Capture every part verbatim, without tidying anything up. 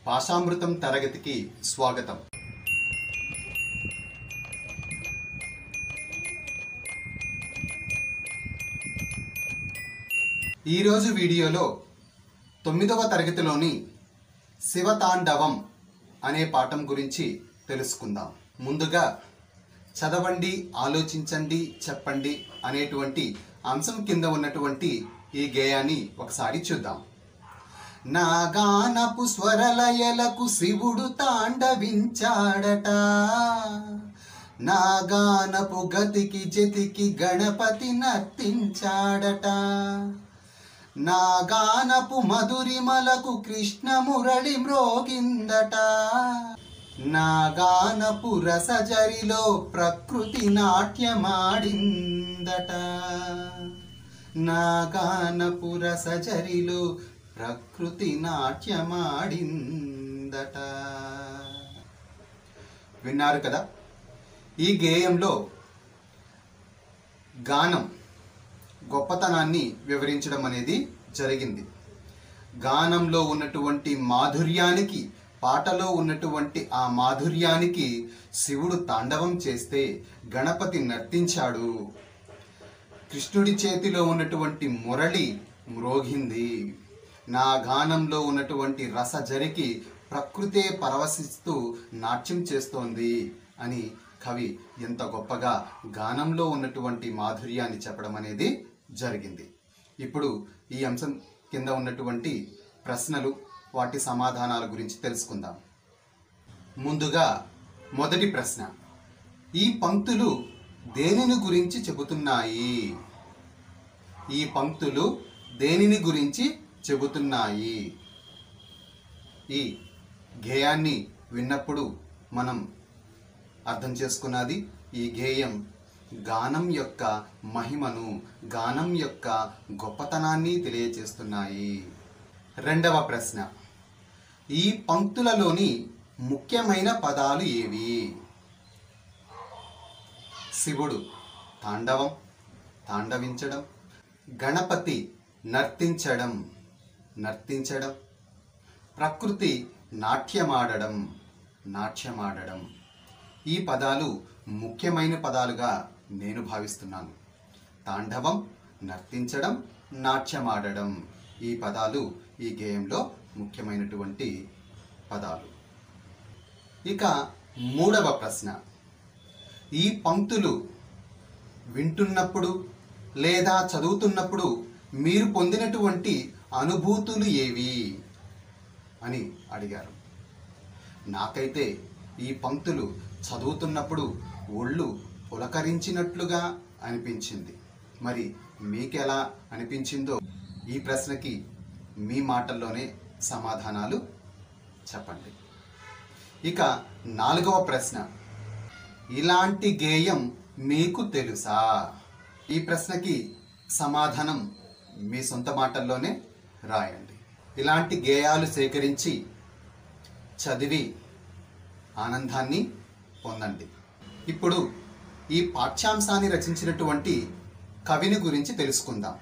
భాషామృతం తరగతికి స్వాగతం. ఈరోజు వీడియోలో తొమ్మిదవ తరగతిలోని శివతాండవం అనే పాఠం గురించి తెలుసుకుందాం. ముందుగా చదవండి, ఆలోచించండి, చెప్పండి అనేటువంటి అంశం కింద ఉన్నటువంటి ఈ గేయాన్ని ఒకసారి చూద్దాం. నాగానపు స్వరలయలకు శివుడు తాండవించాడట, నాగానపు గతికి జతికి గణపతి నర్తించాడట, నాగానపు మధురిమలకు కృష్ణ మురళి మ్రోగిందట, నాగానపు రసజరిలో ప్రకృతి నాట్యమాడిందట, నాగానపు రసజరిలో ప్రకృతి నాట్యమాడిందట. విన్నారు కదా? ఈ గేయంలో గానం గొప్పతనాన్ని వివరించడం అనేది జరిగింది. గానంలో ఉన్నటువంటి మాధుర్యానికి, పాటలో ఉన్నటువంటి ఆ మాధుర్యానికి శివుడు తాండవం చేస్తే గణపతి నర్తించాడు. కృష్ణుడి చేతిలో ఉన్నటువంటి మురళి మ్రోగింది. నా గానంలో ఉన్నటువంటి రసజరికి ప్రకృతే పరవశిస్తూ నాట్యం చేస్తోంది అని కవి ఎంత గొప్పగా గానంలో ఉన్నటువంటి మాధుర్యాన్ని చెప్పడం అనేది జరిగింది. ఇప్పుడు ఈ అంశం కింద ఉన్నటువంటి ప్రశ్నలు, వాటి సమాధానాల గురించి తెలుసుకుందాం. ముందుగా మొదటి ప్రశ్న, ఈ పంక్తులు దేనిని గురించి చెబుతున్నాయి? ఈ పంక్తులు దేనిని గురించి చెబుతున్నాయి? ఈ గేయాన్ని విన్నప్పుడు మనం అర్థం చేసుకున్నది, ఈ గేయం గానం యొక్క మహిమను, గానం యొక్క గొప్పతనాన్ని తెలియజేస్తున్నాయి. రెండవ ప్రశ్న, ఈ పంక్తులలోని ముఖ్యమైన పదాలు ఏవి? శివుడు తాండవం, తాండవించడం, గణపతి నర్తించడం, నర్తించడం, ప్రకృతి నాట్యమాడడం, నాట్యమాడడం. ఈ పదాలు ముఖ్యమైన పదాలుగా నేను భావిస్తున్నాను. తాండవం, నర్తించడం, నాట్యమాడడం, ఈ పదాలు ఈ గేయంలో ముఖ్యమైనటువంటి పదాలు. ఇక మూడవ ప్రశ్న, ఈ పంక్తులు వింటున్నప్పుడు లేదా చదువుతున్నప్పుడు మీరు పొందినటువంటి అనుభూతులు ఏవి అని అడిగారు. నాకైతే ఈ పంక్తులు చదువుతున్నప్పుడు ఒళ్ళు పులకరించినట్లుగా అనిపించింది. మరి మీకెలా అనిపించిందో ఈ ప్రశ్నకి మీ మాటల్లోనే సమాధానాలు చెప్పండి. ఇక నాలుగవ ప్రశ్న, ఇలాంటి గేయం మీకు తెలుసా? ఈ ప్రశ్నకి సమాధానం మీ సొంత మాటల్లోనే రాయండి. ఇలాంటి గేయాలు సేకరించి చదివి ఆనందాన్ని పొందండి. ఇప్పుడు ఈ పాఠ్యాంశాన్ని రచించినటువంటి కవిని గురించి తెలుసుకుందాం.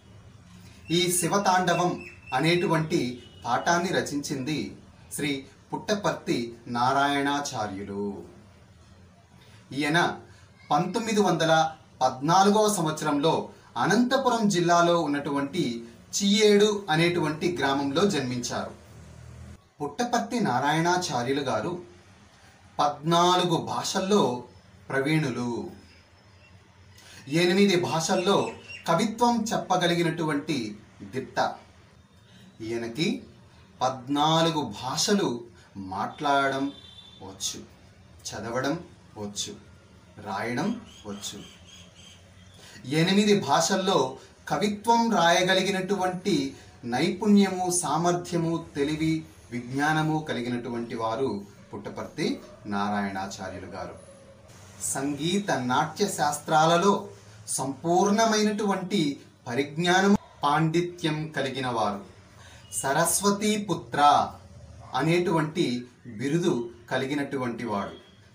ఈ శివతాండవం అనేటువంటి పాఠాన్ని రచించింది శ్రీ పుట్టపర్తి నారాయణాచార్యులు. ఈయన పంతొమ్మిది వందల పద్నాలుగవ సంవత్సరంలో అనంతపురం జిల్లాలో ఉన్నటువంటి చియ్యేడు అనేటువంటి గ్రామంలో జన్మించారు. పుట్టపర్తి నారాయణాచార్యులు గారు పద్నాలుగు భాషల్లో ప్రవీణులు. ఎనిమిది భాషల్లో కవిత్వం చెప్పగలిగినటువంటి దిట్ట. ఈయనకి పద్నాలుగు భాషలు మాట్లాడడం వచ్చు, చదవడం వచ్చు, రాయడం వచ్చు. ఎనిమిది భాషల్లో కవిత్వం రాయగలిగినటువంటి నైపుణ్యము, సామర్థ్యము, తెలివి, విజ్ఞానము కలిగినటువంటి వారు పుట్టపర్తి నారాయణాచార్యులు గారు. సంగీత నాట్య శాస్త్రాలలో సంపూర్ణమైనటువంటి పరిజ్ఞానము, పాండిత్యం కలిగిన వారు. సరస్వతీ పుత్ర అనేటువంటి బిరుదు కలిగినటువంటి వాడు.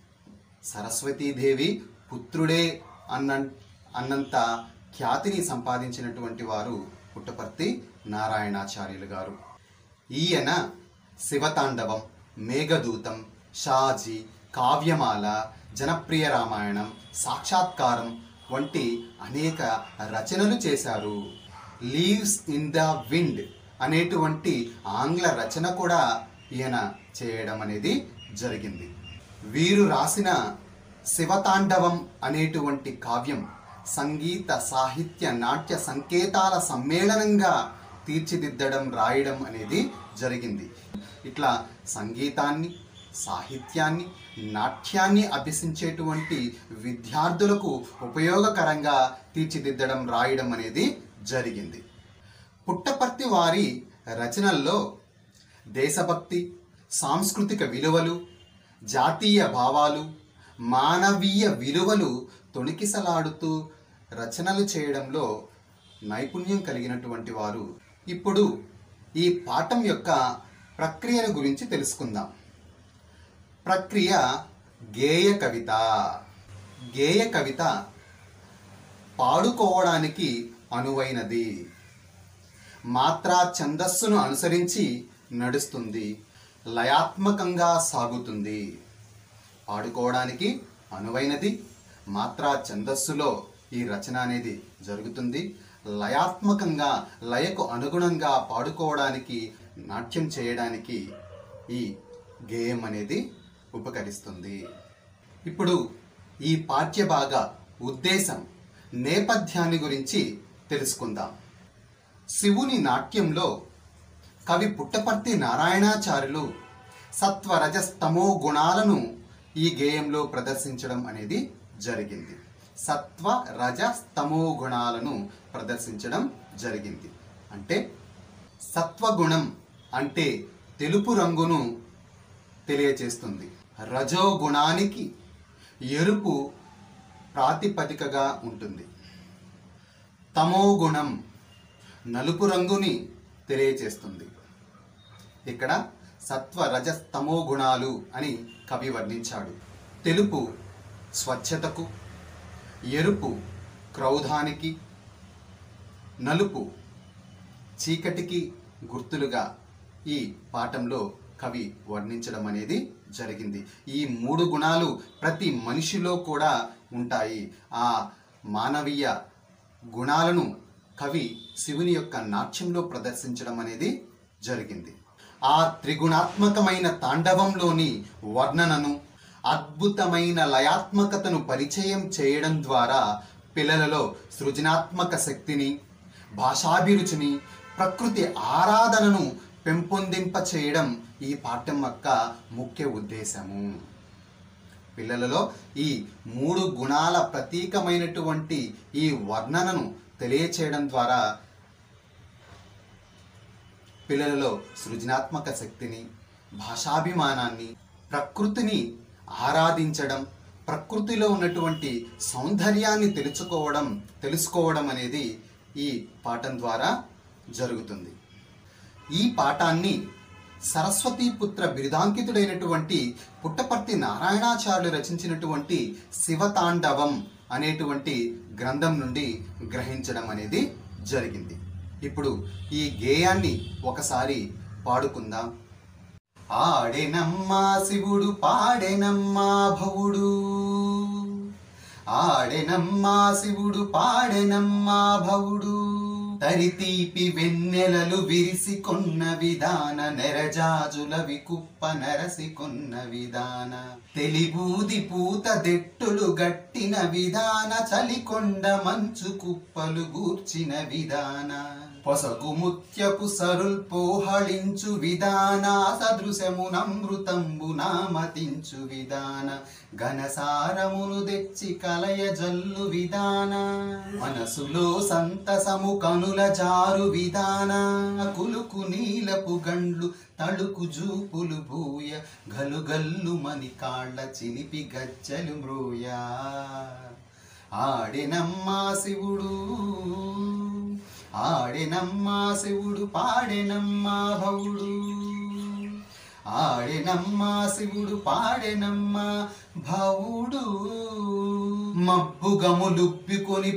సరస్వతీదేవి పుత్రుడే అన్న అన్నంత ఖ్యాతిని సంపాదించినటువంటి వారు పుట్టపర్తి నారాయణాచార్యులు గారు. ఈయన శివతాండవం, మేఘదూతం, షాజీ, కావ్యమాల, జనప్రియ రామాయణం, సాక్షాత్కారం వంటి అనేక రచనలు చేశారు. లీవ్స్ ఇన్ ద విండ్ అనేటువంటి ఆంగ్ల రచన కూడా ఈయన చేయడం అనేది జరిగింది. వీరు రాసిన శివతాండవం అనేటువంటి కావ్యం సంగీత, సాహిత్య, నాట్య సంకేతాల సమ్మేళనంగా తీర్చిదిద్దడం, రాయడం అనేది జరిగింది. ఇట్లా సంగీతాన్ని, సాహిత్యాన్ని, నాట్యాన్ని అభ్యసించేటువంటి విద్యార్థులకు ఉపయోగకరంగా తీర్చిదిద్దడం, రాయడం అనేది జరిగింది. పుట్టపర్తి వారి రచనల్లో దేశభక్తి, సాంస్కృతిక విలువలు, జాతీయ భావాలు, మానవీయ విలువలు తొణికిసలాడుతూ రచనలు చేయడంలో నైపుణ్యం కలిగినటువంటి వారు. ఇప్పుడు ఈ పాఠం యొక్క ప్రక్రియను గురించి తెలుసుకుందాం. ప్రక్రియ గేయ కవిత. గేయ కవిత పాడుకోవడానికి అనువైనది. మాత్రా ఛందస్సును అనుసరించి నడుస్తుంది, లయాత్మకంగా సాగుతుంది. పాడుకోవడానికి అనువైనది, మాత్రా ఛందస్సులో ఈ రచన అనేది జరుగుతుంది. లయాత్మకంగా, లయకు అనుగుణంగా పాడుకోవడానికి, నాట్యం చేయడానికి ఈ గేయం అనేది ఉపకరిస్తుంది. ఇప్పుడు ఈ పాఠ్యభాగ ఉద్దేశం, నేపథ్యాన్ని గురించి తెలుసుకుందాం. శివుని నాట్యంలో కవి పుట్టపర్తి నారాయణాచార్యులు సత్వరజస్తమో గుణాలను ఈ గేయంలో ప్రదర్శించడం అనేది జరిగింది. సత్వ రజ స్తమో గుణాలను ప్రదర్శించడం జరిగింది. అంటే సత్వగుణం అంటే తెలుపు రంగును తెలియచేస్తుంది. రజోగుణానికి ఎరుపు ప్రాతిపదికగా ఉంటుంది. తమో గుణం నలుపు రంగుని తెలియచేస్తుంది. ఇక్కడ సత్వ రజస్తమో గుణాలు అని కవి వర్ణించాడు. తెలుపు స్వచ్ఛతకు, ఎరుపు క్రౌధానికి, నలుపు చీకటికి గుర్తులుగా ఈ పాఠంలో కవి వర్ణించడం అనేది జరిగింది. ఈ మూడు గుణాలు ప్రతి మనిషిలో కూడా ఉంటాయి. ఆ మానవీయ గుణాలను కవి శివుని యొక్క నాట్యంలో ప్రదర్శించడం అనేది జరిగింది. ఆ త్రిగుణాత్మకమైన తాండవంలోని వర్ణనను, అద్భుతమైన లయాత్మకతను పరిచయం చేయడం ద్వారా పిల్లలలో సృజనాత్మక శక్తిని, భాషాభిరుచిని, ప్రకృతి ఆరాధనను పెంపొందింప చేయడం ఈ పాఠం యొక్క ముఖ్య ఉద్దేశము. పిల్లలలో ఈ మూడు గుణాల ప్రతీకమైనటువంటి ఈ వర్ణనను తెలియచేయడం ద్వారా పిల్లలలో సృజనాత్మక శక్తిని, భాషాభిమానాన్ని, ప్రకృతిని ఆరాధించడం, ప్రకృతిలో ఉన్నటువంటి సౌందర్యాన్ని తెలుసుకోవడం తెలుసుకోవడం అనేది ఈ పాఠం ద్వారా జరుగుతుంది. ఈ పాఠాన్ని సరస్వతీపుత్ర బిరుదాంకితుడైనటువంటి పుట్టపర్తి నారాయణాచార్యులు రచించినటువంటి శివతాండవం అనేటువంటి గ్రంథం నుండి గ్రహించడం అనేది జరిగింది. ఇప్పుడు ఈ గేయాన్ని ఒకసారి పాడుకుందాం. ఆడెనమ్మా శివుడు పాడెనమ్మా భవుడు, ఆడెనమ్మా శివుడు పాడెనమ్మా భవుడు, తరితీపి వెన్నెలలు విరిసి కొన్న విధాన, నెరజాజుల వికుప్ప నరసి కొన్న విధాన, తెలిబూది పూత దెట్టులు గట్టిన విధాన, చలికొండ మంచు కుప్పలు గూర్చిన విధాన, పొసగు ముత్యపు సరుల్ పోహళించు విధాన, సదృశము నమృతంబు నామతించు విధాన, ఘనసారమును తెచ్చి కలయ జల్లు విధాన, మనసులో సంతసము కనుల జారు విధాన, కులుకు నీలపు గండ్లు తడుకు జూపులు భూయ, గలుగల్లు మని కాళ్ళ చిలిపి గజ్జలు మ్రోయ. ఆడెనమ్మా శివుడు, ఆడెనమ్మా శివుడు పాడెనమ్మా భవుడు, ఆడెనమ్మా శివుడు పాడెనమ్మా భవుడు, మబ్బుగములుబ్బికొని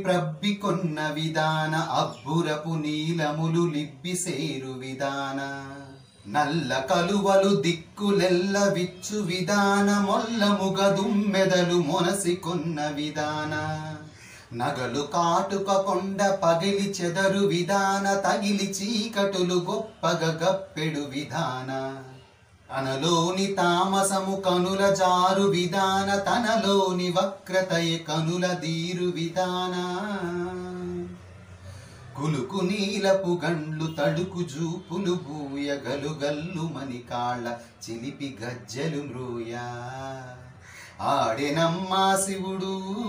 ప్రబ్బికొన్న విధాన, అబ్బురపు నీలములు లిబ్బి సేరు విధాన, నల్ల కలువలు దిక్కులెల్ల విచ్చు విధాన మొల్లముగ దుమ్మెదలు మొనసికొన్న విధాన నగలు కాటుక కొండ పగిలి చెదరు విధాన తగిలి చీకటులు గొప్పగ గప్పెడు విధాన తనలోని తామసము కనుల జారు విధాన తనలోని వక్రతయ కనుల దీరు విధాన కులుకు నీలపు గండ్లు తడుకు జూపులు బూయ గలుగల్లు మణికాళ్ళ చిలిపి గజ్జలు మ్రోయా ఆడెనమ్మా శివుడు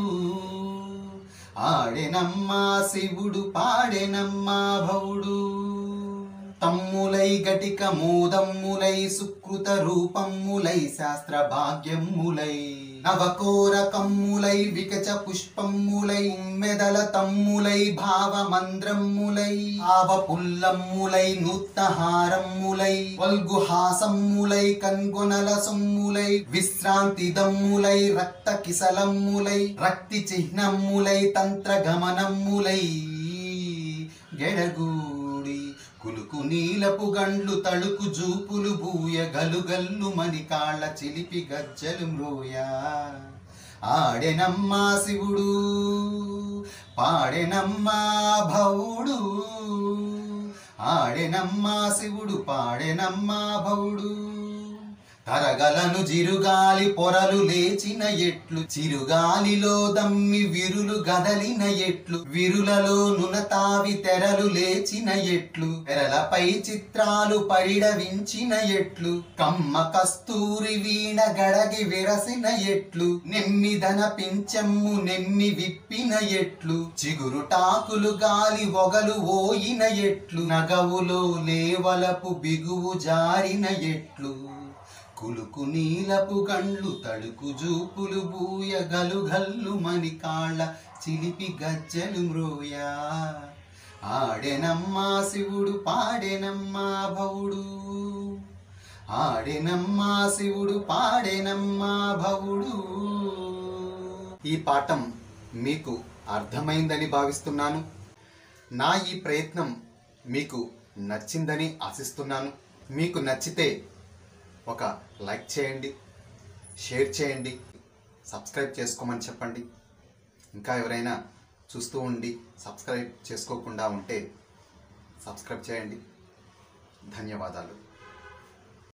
ఆడెనమ్మా శివుడు పాడెనమ్మా భవుడు తమ్ములై గటిక మోదమ్ములై సుకృత రూపమ్ములై శాస్త్ర భాగ్యమ్ములై నవకోర కమ్ములై వికచ పుష్పమ్ములై మెదల తమ్ములై భావమంద్రమ్ములై ఆవ పుల్లమ్ములై నూత్నహారమ్ములై వల్గుహాసమ్ములై కన్గొనల సొమ్ములై విశ్రాంతి దమ్ములై రక్త కిసలమ్ములై రక్తి చిహ్నమ్ములై తంత్ర గమనమ్ములై గెడగూడి కులుకు నీలపు గండ్లు తడుకు జూపులు బూయ గలుగల్లు మణికాళ్ళ చిలిపి గజ్జలు మ్రోయా ఆడెనమ్మా శివుడు పాడెనమ్మా భవుడు ఆడెనమ్మా శివుడు పాడెనమ్మా భవుడు తరగలను జిరుగాలి పొరలు లేచిన ఎట్లు చిరుగాలిలో దమ్మి విరులు గదలిన ఎట్లు విరులలో నునతావి తెరలు లేచిన ఎట్లు తెరలపై చిత్రాలు పరిడవించిన ఎట్లు కమ్మ కస్తూరి వీణ గడగి విరసిన ఎట్లు నెమ్మిదన పించమ్ము నెమ్మి విప్పిన ఎట్లు చిగురు టాకులు గాలి ఒగలు ఓయిన ఎట్లు నగవులో లేవలపు బిగువు జారిన ఎట్లు కులుకు నీలపు గండ్లు తడుకు జూపులు బూయ గలుగల్లు మణికాళ్ళ చిలిపి గజ్జలు మ్రోయా ఆడెనమ్మా శివుడు పాడెనమ్మా భవుడు ఆడెనమ్మా శివుడు పాడెనమ్మా భవుడు. ఈ పాఠం మీకు అర్థమైందని భావిస్తున్నాను. నా ఈ ప్రయత్నం మీకు నచ్చిందని ఆశిస్తున్నాను. మీకు నచ్చితే ఒక లైక్ చేయండి, షేర్ చేయండి, సబ్స్క్రైబ్ చేసుకోమని చెప్పండి. ఇంకా ఎవరైనా చూస్తూ ఉండి సబ్స్క్రైబ్ చేసుకోకుండా ఉంటే సబ్స్క్రైబ్ చేయండి. ధన్యవాదాలు.